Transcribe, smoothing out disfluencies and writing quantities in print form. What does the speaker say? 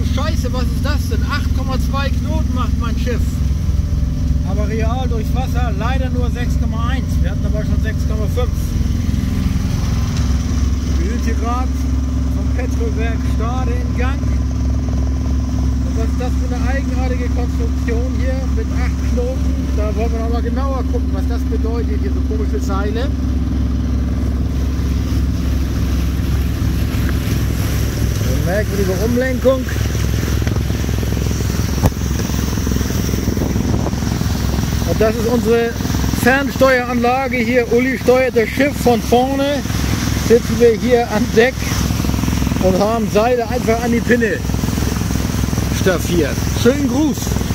Scheiße, was ist das denn? 8,2 Knoten macht mein Schiff. Aber real durchs Wasser leider nur 6,1. Wir hatten aber schon 6,5. Wir sind hier gerade vom Petrolwerk Stade in Gang. Und was ist das für eine eigenartige Konstruktion hier mit 8 Knoten? Da wollen wir noch mal genauer gucken, was das bedeutet. Hier so komische Seile. Eine merkwürdige Umlenkung. Und das ist unsere Fernsteueranlage hier. Uli steuert das Schiff von vorne. Sitzen wir hier an Deck und haben Seile einfach an die Pinne staffiert. Schönen Gruß!